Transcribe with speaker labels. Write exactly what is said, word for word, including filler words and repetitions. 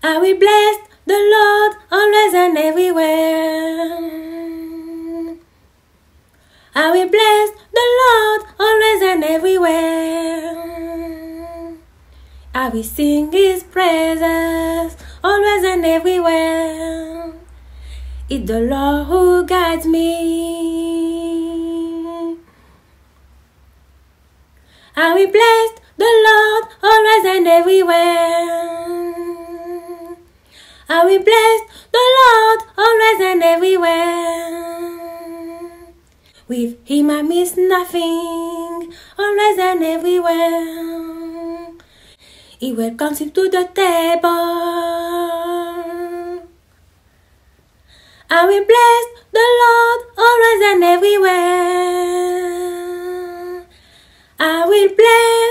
Speaker 1: I will bless the Lord always and everywhere. I will bless the Lord always and everywhere. I will sing His praises always and everywhere. It's the Lord who guides me. I will bless the Lord always and everywhere. I will bless the Lord always and everywhere. With Him I miss nothing, always and everywhere. He welcomes Him to the table. I will bless the Lord always and everywhere. I will bless